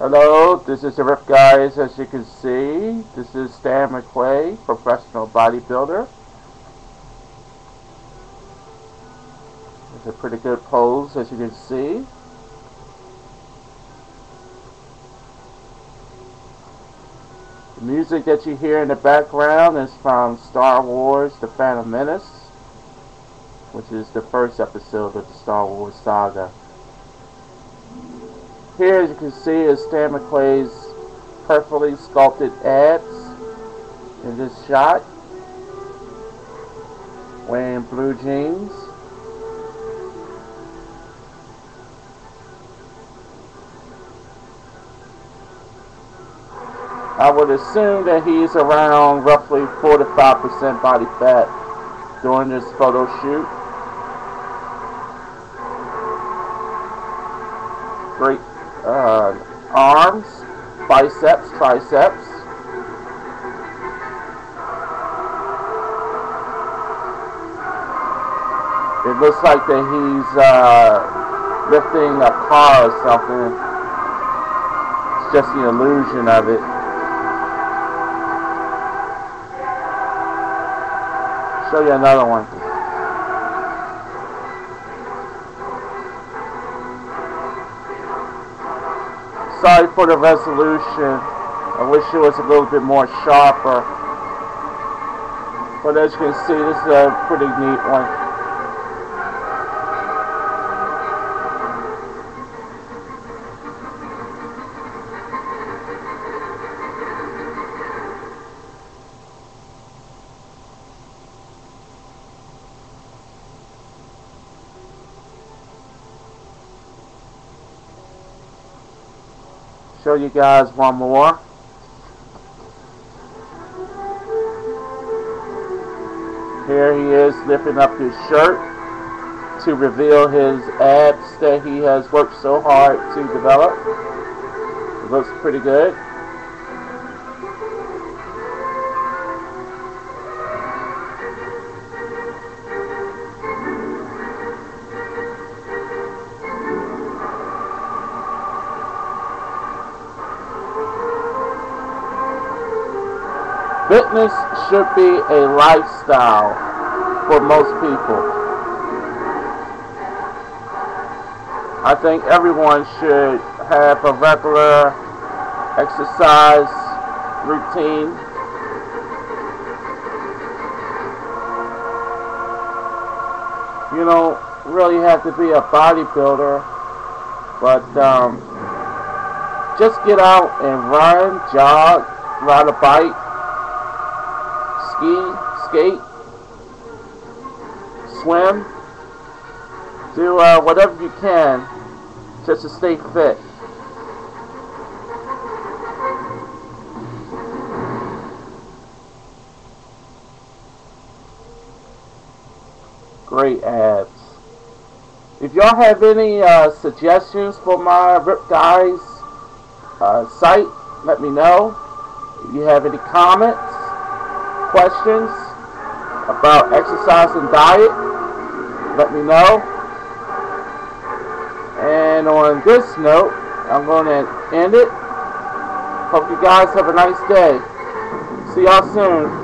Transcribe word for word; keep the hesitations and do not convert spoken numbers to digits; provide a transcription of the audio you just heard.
Hello, this is the Rip Guys. As you can see, this is Stan McClay, professional bodybuilder. It's a pretty good pose, as you can see. The music that you hear in the background is from Star Wars: The Phantom Menace, which is the first episode of the Star Wars saga. Here, as you can see, is Stan McClay's perfectly sculpted abs in this shot, wearing blue jeans. I would assume that he's around roughly four to five percent body fat during this photo shoot. Great uh, arms, biceps, triceps. It looks like that he's uh, lifting a car or something. It's just the illusion of it. Show you another one. Sorry for the resolution. I wish it was a little bit more sharper. But as you can see, this is a pretty neat one. Show you guys one more. Here he is lifting up his shirt to reveal his abs that he has worked so hard to develop. It looks pretty good. Fitness should be a lifestyle for most people. I think everyone should have a regular exercise routine. You don't really have to be a bodybuilder, but um, just get out and run, jog, ride a bike, ski, skate, swim, do uh, whatever you can just to stay fit. Great abs. If y'all have any uh, suggestions for my Rip Guys uh, site, let me know. If you have any comments, questions about exercise and diet, let me know. And on this note, I'm going to end it. Hope you guys have a nice day. See y'all soon.